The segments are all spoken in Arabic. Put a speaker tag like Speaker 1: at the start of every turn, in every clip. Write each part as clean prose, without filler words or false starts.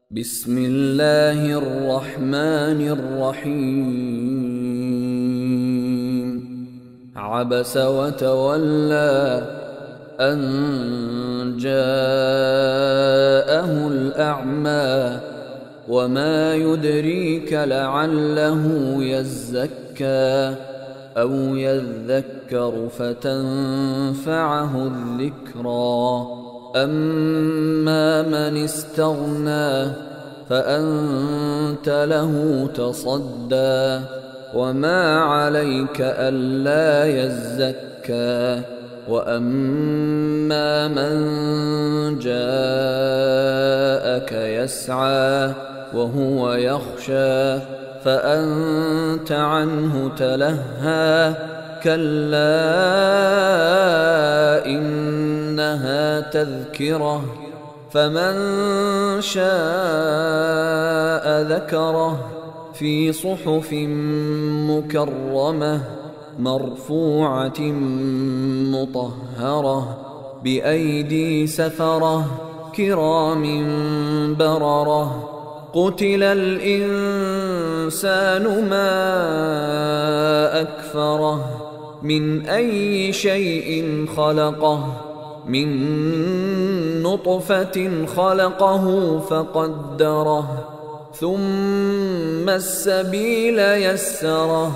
Speaker 1: بسم الله الرحمن الرحيم. عبس وتولى أن جاءه الأعمى وما يدريك لعله يزكى أو يذكر فتنفعه الذكرى. أما من استغنى فأنت له تصدى وما عليك ألا يزكى. وأما من جاءك يسعى وهو يخشى فأنت عنه تلهى. كلا إنها تذكرة فمن شاء ذكره في صحف مكرمة مرفوعة مطهرة بأيدي سفرة كرام بررة. قتل الإنسان ما أكفره من أي شيء خلقه من نطفة خلقه فقدره ثم السبيل يسره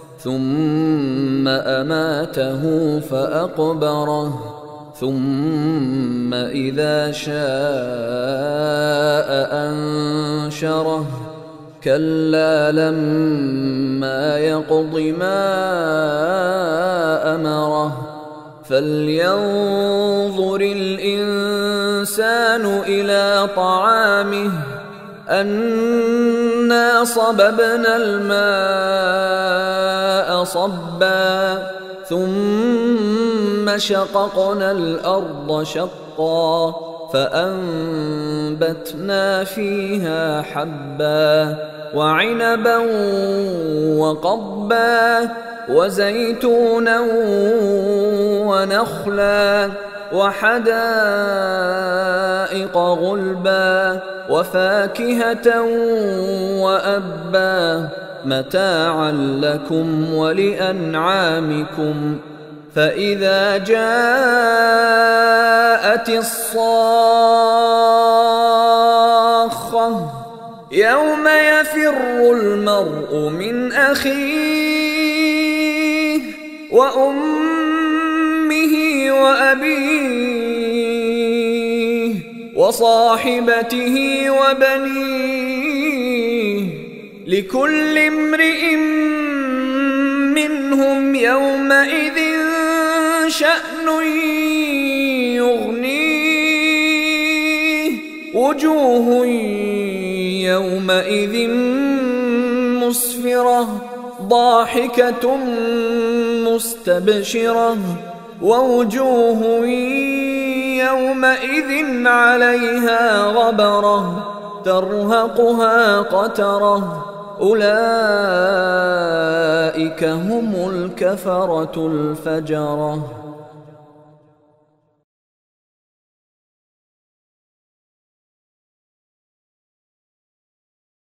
Speaker 1: ثم أماته فأقبره ثم إذا شاء أنشره. كلا لما يقض ما أمره فلينظر الإنسان إلى طعامه أنا صببنا الماء صبا ثم شققنا الأرض شقا فأنبتنا فيها حبا وعنبا وقضبا وزيتونا ونخلا وحدائق غلبا وفاكهة وأبا متاعا لكم ولأنعامكم. فإذا جاءت الصاخة يوم يفر المرء من أخيه وأمه وأبيه وصاحبته وبنيه لكل امرئ منهم يومئذ شأن يغنيه. وجوه يومئذ مسفرة ضاحكة مستبشرة ووجوه يومئذ عليها غبرة ترهقها قترة. أولئك هم الكفرة الفجرة.